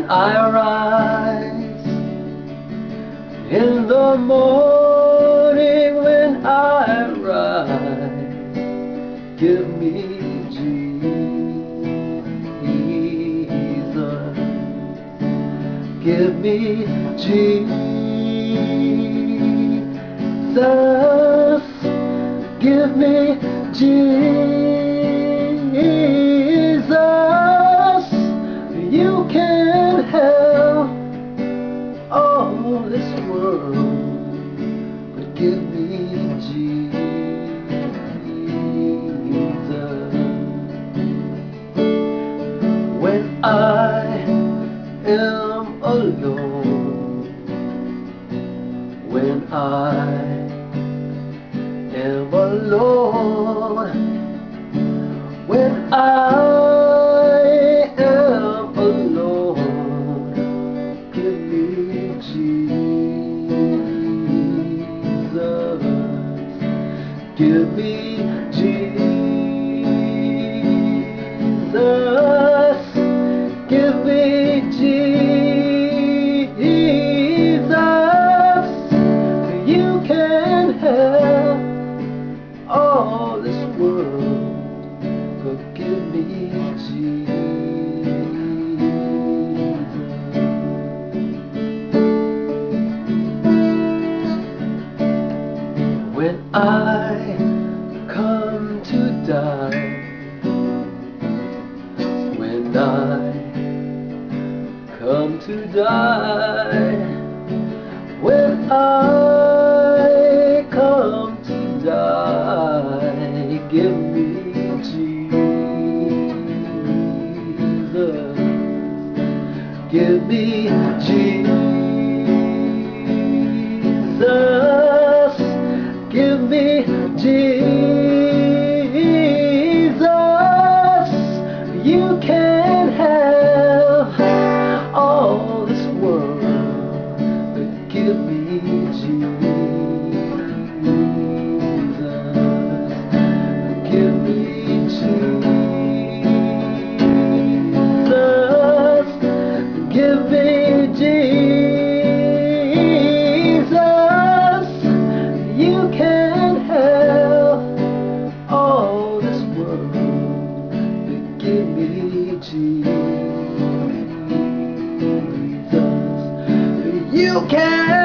I rise in the morning, when I rise, give me Jesus, give me Jesus, give me Jesus. You can have all this world, but give me Jesus. When I am alone, when I am alone, when I am alone, give me Jesus, give me Jesus, give me Jesus. You can have all this world, but give me Jesus. When I come to die, when I come to die, when I come to die, give me Jesus, give me Jesus, give me Jesus. You can have all this world, but give me Jesus, give me Jesus, give me Jesus. You can have all this world, but give me Jesus. You can